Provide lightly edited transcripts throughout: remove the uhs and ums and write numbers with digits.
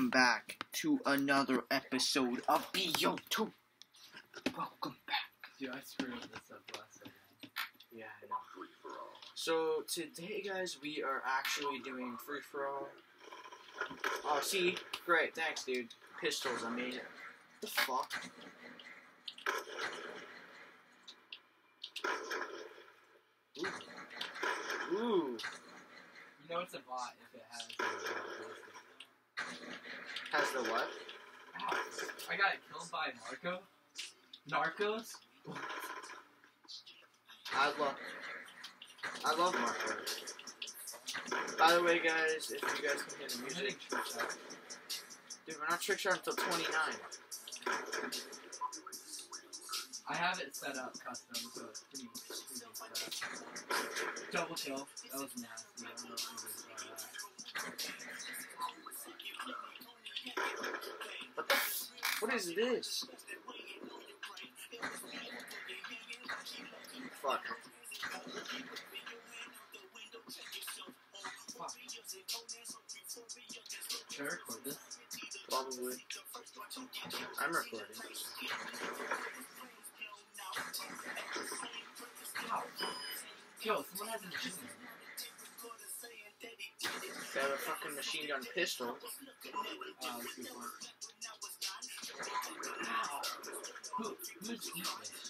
welcome back to another episode of BO2. Welcome back. Dude, I screwed this up last time. Yeah, I know. So, today, guys, we are actually doing free-for-all. Oh, see? Great, thanks, dude. Pistols, I made it. What the fuck? Ooh. Ooh. You know it's a bot if it has ballistic. Has the what? Ow. I got killed by Narcos? I love Marco. By the way, guys, if you guys can hear the We're music. hitting trick shot. Dude, we're not trick shot until 29. I have it set up custom, so it's pretty set up. Double kill. That was nasty. I don't know if you guys saw that. What is this? Fuck. Fuck. Should I record this? Probably. I'm recording. Ow. Yo, someone has a machine gun. They have a fucking machine gun pistol. Let's see one. Ow. Who's eating this?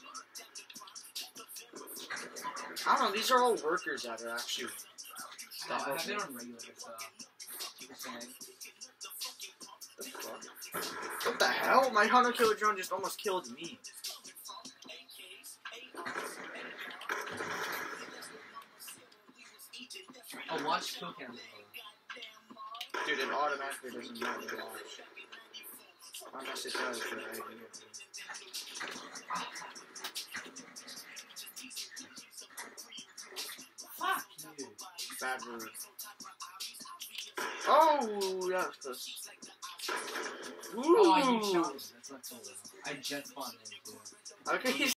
I don't know, these are all workers that are actually... I have it on regular, so... Keep it saying. What the hell? My hunter killer drone just almost killed me. Oh, watch kill cam. Dude, it automatically doesn't let me watch. Unless it does, but I do. Fuck you. Bad move. Oh, that was close. Ooh. Oh, you shot me. That's not so well. I just spawned in. Okay,